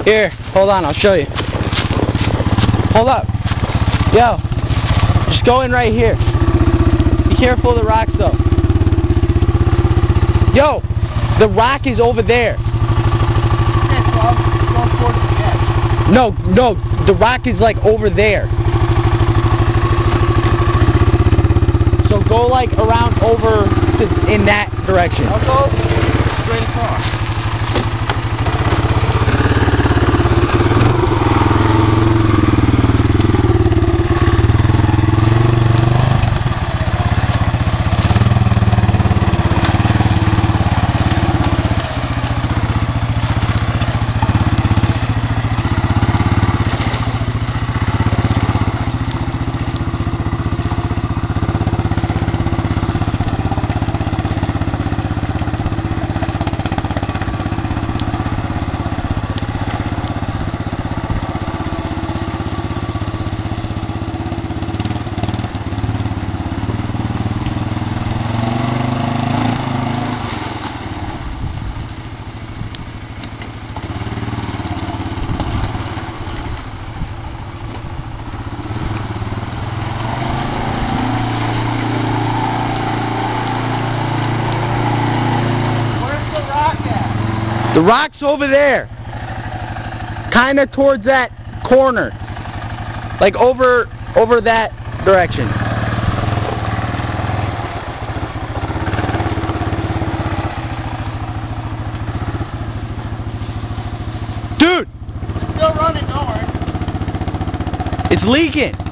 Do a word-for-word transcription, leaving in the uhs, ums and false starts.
Here, hold on, I'll show you. Hold up. Yo, just go in right here. Be careful of the rocks though. Yo, the rock is over there. Okay, so I'm going towards the edge. No, no, the rock is like over there. So go like around over to in that direction. I'll go straight across. The rock's over there. Kinda towards that corner. Like over over that direction. Dude! It's still running, don't worry. It's leaking.